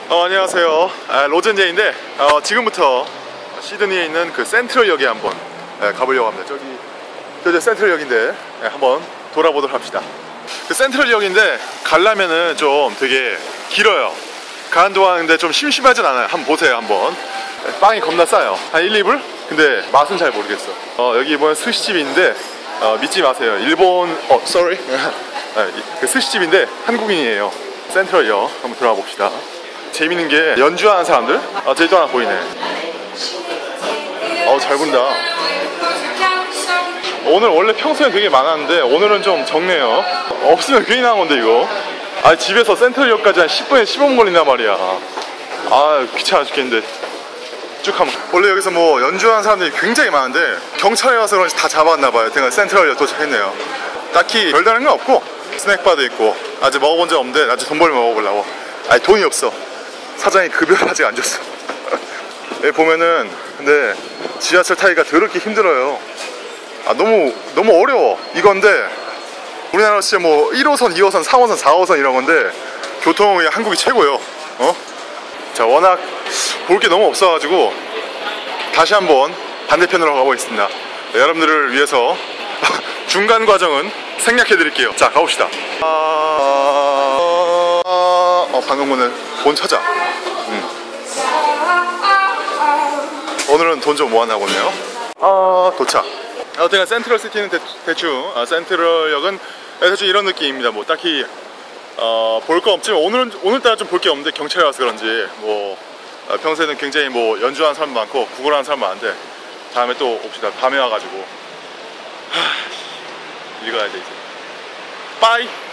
안녕하세요. 로젠제인데 지금부터 시드니에 있는 그 센트럴역에 한번 가보려고 합니다. 저기 센트럴역인데 한번 돌아보도록 합시다. 그 센트럴역인데 가려면은 좀 되게 길어요. 가는 동안 근데 좀 심심하진 않아요. 한번 보세요. 한번. 빵이 겁나 싸요. 한 1, 2불? 근데 맛은 잘 모르겠어. 여기 보면 스시집인데 믿지 마세요. 일본 sorry. 그 스시집인데 한국인이에요. 센트럴역 한번 들어가 봅시다. 재밌는 게 연주하는 사람들? 저기도 하나 보이네. 잘 본다. 오늘 원래 평소엔 되게 많았는데 오늘은 좀 적네요. 없으면 괜히 나온 건데 이거. 집에서 센트럴역까지 한 10분에 15분 걸린단 말이야. 귀찮아 죽겠는데. 쭉 하면 원래 여기서 뭐 연주하는 사람들이 굉장히 많은데 경찰에 와서 그런지 다 잡았나봐요. 제가 센트럴역 도착했네요. 딱히 별다른 건 없고 스낵바도 있고 아직 먹어본 적 없는데 나중에 돈 벌면 먹어보려고. 돈이 없어. 사장이 급여를 아직 안 줬어. 여기 보면은 근데 지하철 타기가 더럽게 힘들어요. 너무 어려워. 이건데 우리나라 진짜 뭐 1호선, 2호선, 3호선, 4호선 이런 건데 교통이 한국이 최고예요. 자, 워낙 볼 게 너무 없어가지고 다시 한번 반대편으로 가보겠습니다. 여러분들을 위해서 중간 과정은 생략해 드릴게요. 자, 가봅시다. 방금 오늘 돈 찾아. 오늘은 돈 좀 모았나 보네요. 도착. 제가 센트럴 시티는 대충 센트럴역은 대충 이런 느낌입니다. 뭐 딱히 볼 거 없지만 오늘따라 좀 볼 게 없는데 경찰이 와서 그런지 뭐 평소에는 굉장히 뭐 연주하는 사람 많고 구걸하는 사람 많은데 다음에 또 옵시다. 밤에 와가지고 읽어야 돼 이제. 빠이.